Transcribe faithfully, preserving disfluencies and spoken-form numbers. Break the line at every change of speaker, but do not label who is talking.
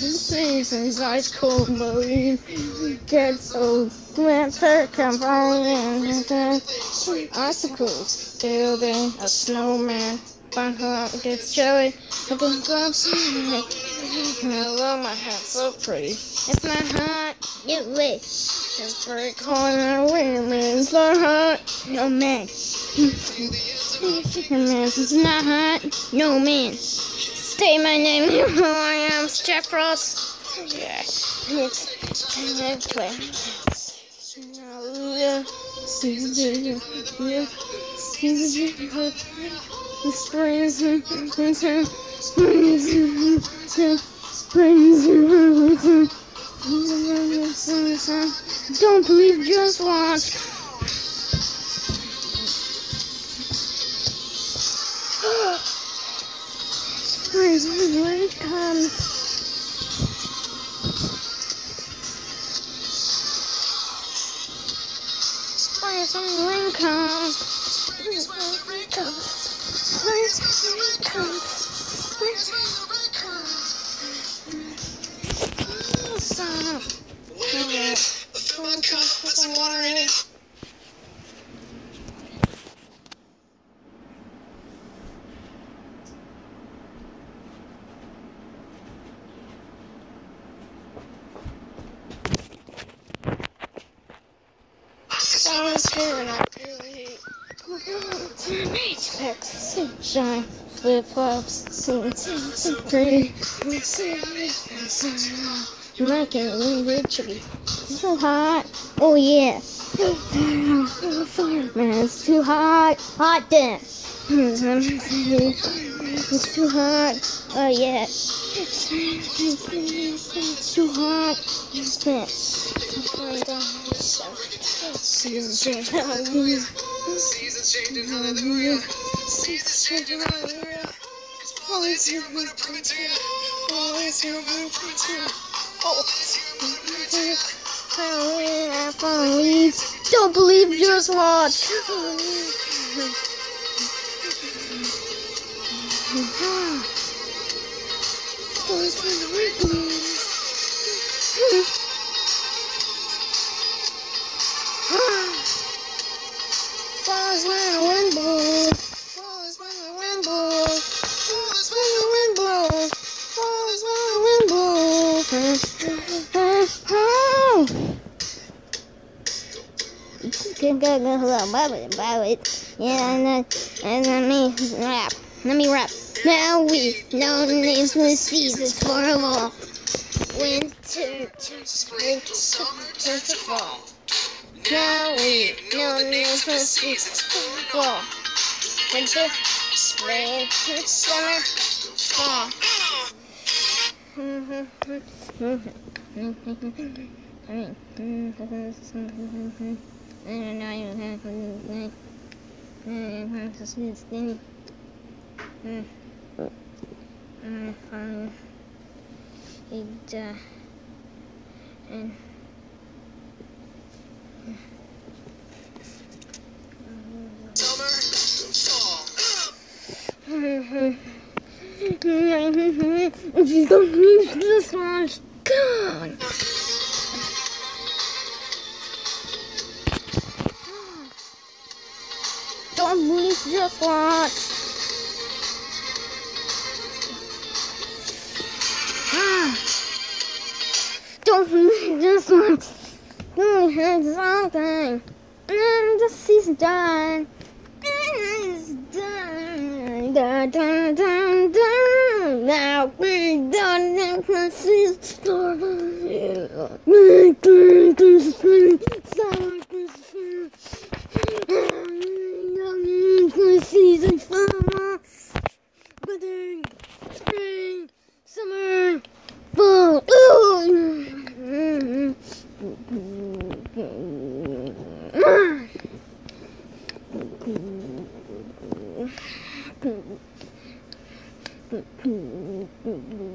Seasons ice cold marine gets old. Winter comes on and icicles building a snowman. Fun heart gets jelly. I think I'm sorry. I love my hat so pretty. It's not hot. Get lit. It's very cold and women's not hot. No man. It's not hot. No man. Say my name. Who I am. Jack Frost. Yeah. It's time to play. Hallelujah. Season yeah. Season the springs and winter springs and springs and winter. Don't believe, just watch. Springs when the rain comes. Springs when the rain comes. Springs when the rain comes. Springs when the rain comes. Springs when the rain comes. Stop.
Wait, fill my cup, put some water in it.
Someone's here and I really Matrix, sunshine, flip flops, some pretty, like a little tree. So hot, oh yeah. Man, it's too hot, hot then. It's too hot, oh yeah. It's too hot, it's it. Seasons changing, hallelujah.
Seasons changing, hallelujah. Seasons changing, hallelujah. Fall is here, but I'm coming to you. Fall is here, but I'm coming to you. Fall is here, but I'm coming to you.
Hallelujah, falling leaves. Don't believe, just watch. Falls when the wind blows. Falls when the wind blows. Falls when the wind blows. Falls when the wind blows. Falls when the wind blows. Can go go about it about it. Yeah, and then and let me rap. Let me rap. Now we know the names for the seasons for a all. Winter to spring, summer to fall. Now we know the names for the seasons for fall. Winter, spring, summer, fall. I don't know you have to this thing. And fun. It uh and
Summer, fall.
If you don't use this one, God. Don't believe, just watch. Don't believe, just watch. Don't have something. And the season's done. It's done. Dun, dun, dun, dun. Now we're done. The season's started. Winter to spring, summer to spring. Season, summer, winter, spring, summer, fall. Ooh.